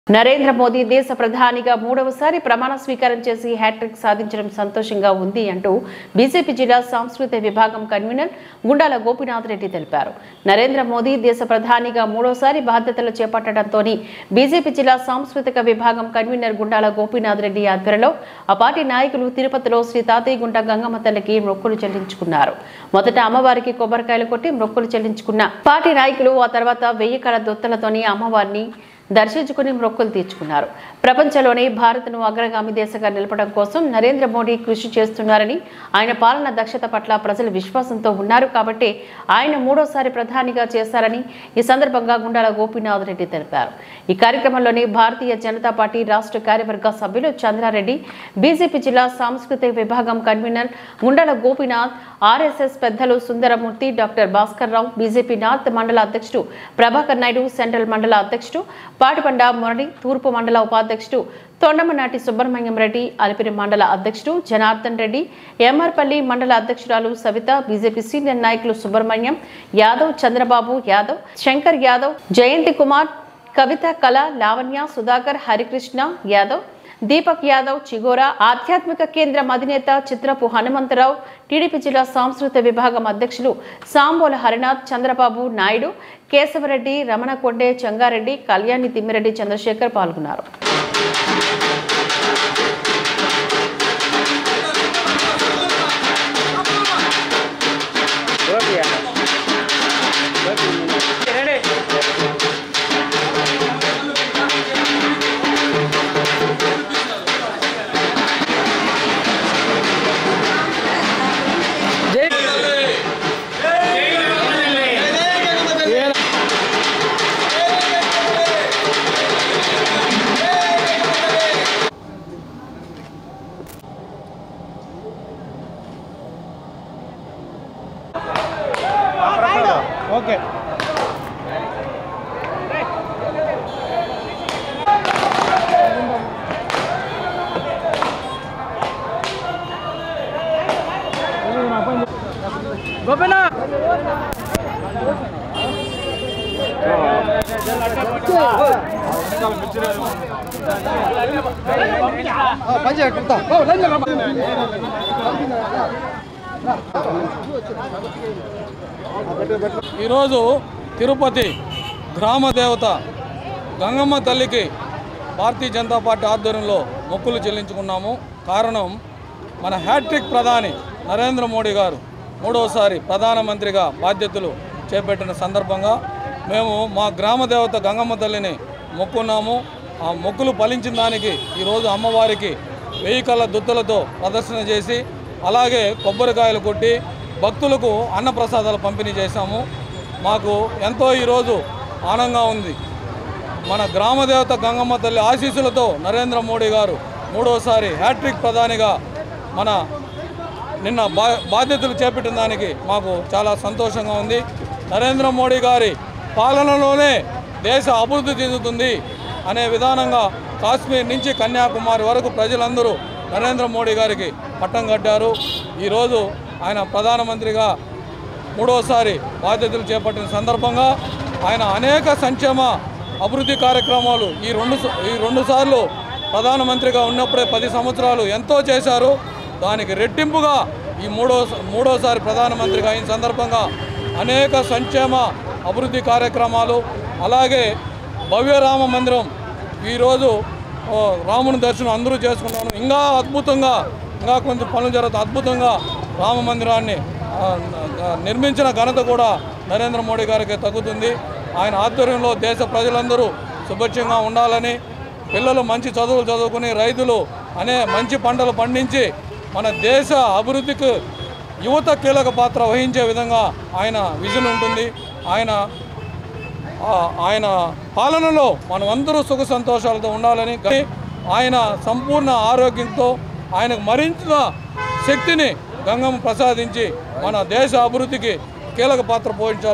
నరేంద్ర మోదీ దేశ ప్రధానిగా మూడవసారి ప్రమాణ స్వీకారం చేసి హ్యాట్రిక్ సాధించడం సంతోషంగా ఉంది అంటూ బీజేపీ జిల్లా సాంస్కృతిక విభాగం కన్వీనర్ గుండాల గోపీనాథ్ రెడ్డి తెలిపారు. నరేంద్ర మోదీ దేశ ప్రధానిగా మూడవసారి బాధ్యతలు చేపట్టడంతో బీజేపీ జిల్లా సాంస్కృతిక విభాగం కన్వీనర్ గుండాల గోపీనాథ్ రెడ్డి ఆధ్వర్యంలో ఆ పార్టీ నాయకులు తిరుపతిలో శ్రీ తాతయ్యగుంట గంగమ్మ తల్లికి మొక్కులు చెల్లించుకున్నారు. మొదట అమ్మవారికి కొబ్బరికాయలు కొట్టి మొక్కులు చెల్లించుకున్న పార్టీ నాయకులు ఆ తర్వాత 1000 కళ దొత్తలతోని అమ్మవారిని దర్శించుకుని మొక్కులు తీర్చుకున్నారు. ప్రపంచంలోనే భారత్ను అగ్రగామి దేశంగా నిలపడం కోసం నరేంద్ర మోడీ కృషి చేస్తున్నారని, ఆయన పాలన దక్షత పట్ల ప్రజలు విశ్వాసంతో ఉన్నారు కాబట్టి ఆయన మూడోసారి ప్రధానిగా చేశారని ఈ సందర్భంగా గుండాల గోపీనాథ్ రెడ్డి తెలిపారు. ఈ కార్యక్రమంలోని భారతీయ జనతా పార్టీ రాష్ట్ర కార్యవర్గ సభ్యులు చంద్రారెడ్డి, బీజేపీ జిల్లా సాంస్కృతిక విభాగం కన్వీనర్ గుండాల గోపీనాథ్, ఆర్ఎస్ఎస్ పెద్దలు Sundaramurthy, doctor Bhaskar Rao, BJP north మండల అధ్యక్షుడు ప్రభాకర్ నాయుడు, సెంట్రల్ మండల అధ్యక్షుడు పాటిబండ మురళి, తూర్పు మండల ఉపాధ్యక్షుడు తొండమనాటి సుబ్రహ్మణ్యం రెడ్డి, అలిపిరి మండల అధ్యక్షుడు జనార్దన్ రెడ్డి, ఎంఆర్పల్లి మండల అధ్యక్షురాలు సవిత, బీజేపీ సీనియర్ నాయకులు సుబ్రహ్మణ్యం యాదవ్, చంద్రబాబు యాదవ్, శంకర్ యాదవ్, జయంతి కుమార్, కవిత, కళ, లావణ్య, సుధాకర్, హరికృష్ణ యాదవ్, దీపక్ యాదవ్, చిగోరా, ఆధ్యాత్మిక కేంద్రం అధినేత చిత్రపు హనుమంతరావు, టీడీపీ జిల్లా సాంస్కృతిక విభాగం అధ్యక్షులు సాంబోల హరినాథ్, చంద్రబాబు నాయుడు, కేశవరెడ్డి, రమణ కొండే, చంగారెడ్డి, కళ్యాణి, తిమ్మిరెడ్డి, చంద్రశేఖర్ పాల్గొన్నారు. ఓకే గోపనా ఈరోజు తిరుపతి గ్రామ దేవత గంగమ్మ తల్లికి భారతీయ జనతా పార్టీ ఆధ్వర్యంలో మొక్కులు చెల్లించుకున్నాము. కారణం మన హ్యాట్రిక్ ప్రధాని నరేంద్ర మోడీ గారు మూడవసారి ప్రధానమంత్రిగా బాధ్యతలు చేపట్టిన సందర్భంగా మేము మా గ్రామ దేవత గంగమ్మ తల్లిని మొక్కున్నాము. ఆ మొక్కులు ఫలించిన దానికి ఈరోజు అమ్మవారికి 1000 కళ్ళ దుత్తులతో ప్రదర్శన చేసి, అలాగే కొబ్బరికాయలు కొట్టి భక్తులకు అన్నప్రసాదాలు పంపిణీ చేశాము. మాకు ఎంతో ఈరోజు ఆనందంగా ఉంది. మన గ్రామదేవత గంగమ్మ తల్లి ఆశీస్సులతో నరేంద్ర మోడీ గారు మూడోసారి హ్యాట్రిక్ ప్రధానిగా నిన్న బాధ్యతలు చేపట్టిన దానికి మాకు చాలా సంతోషంగా ఉంది. నరేంద్ర మోడీ గారి పాలనలోనే దేశ అభివృద్ధి చెందుతుంది అనే విధానంగా కాశ్మీర్ నుంచి కన్యాకుమారి వరకు ప్రజలందరూ నరేంద్ర మోడీ గారికి పట్టం కట్టారు. ఈరోజు ఆయన ప్రధానమంత్రిగా మూడోసారి బాధ్యతలు చేపట్టిన సందర్భంగా ఆయన అనేక సంక్షేమ అభివృద్ధి కార్యక్రమాలు ఈ రెండు సార్లు ప్రధానమంత్రిగా ఉన్నప్పుడే 10 సంవత్సరాలు ఎంతో చేశారు. దానికి రెట్టింపుగా ఈ మూడోసారి ప్రధానమంత్రిగా అయిన సందర్భంగా అనేక సంక్షేమ అభివృద్ధి కార్యక్రమాలు, అలాగే భవ్య రామ మందిరం ఈరోజు రాముని దర్శనం అందరూ చేసుకున్నాను. ఇంకా అద్భుతంగా ఇంకా కొంచెం పనులు జరుగుతాయి. అద్భుతంగా రామ మందిరాన్ని నిర్మించిన ఘనత కూడా నరేంద్ర మోడీ గారికి తగ్గుతుంది. ఆయన ఆధ్వర్యంలో దేశ ప్రజలందరూ సుభిక్షంగా ఉండాలని, పిల్లలు మంచి చదువులు చదువుకుని రైతులు మంచి పంటలు పండించి మన దేశ అభివృద్ధికి యువత కీలక పాత్ర వహించే విధంగా ఆయన విజన్ ఉంటుంది. ఆయన పాలనలో మనమందరూ సుఖ సంతోషాలతో ఉండాలని, ఆయన సంపూర్ణ ఆరోగ్యంతో ఆయనకు మరింత శక్తిని గంగమ్మ ప్రసాదించి మన దేశ అభివృద్ధికి కీలక పాత్ర పోషించాలి.